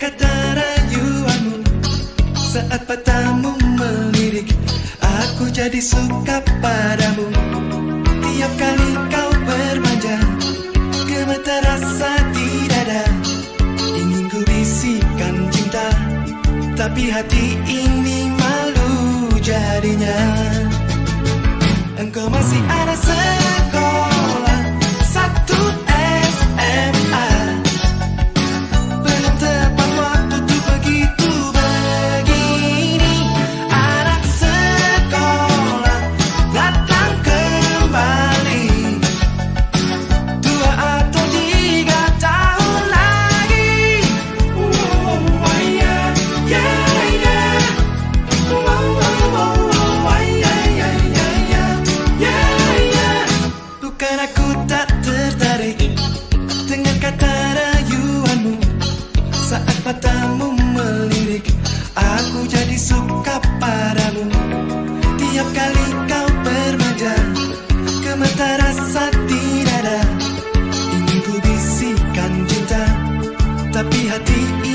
kata rayuanmu, saat matamu melirik, aku jadi suka padamu. Tiap kali kau bermanja, gemetar rasa di dada. Ingin ku bisikan cinta, tapi hati ini malu jadinya. Engkau masih ada sekolah, satu SMA. Belum tepat waktu tuh begitu begini. Anak sekolah datang kembali, 2 atau 3 tahun lagi. Oh, yeah, yeah, yeah. Oh, yeah, yeah, yeah, yeah, yeah. Bukan aku tak tertarik dengan kata rayuanmu, saat matamu melirik, aku jadi suka padamu. Tiap kali kau bermanja, gemetar rasa di dada. Ingin ku bisikan cinta, tapi hati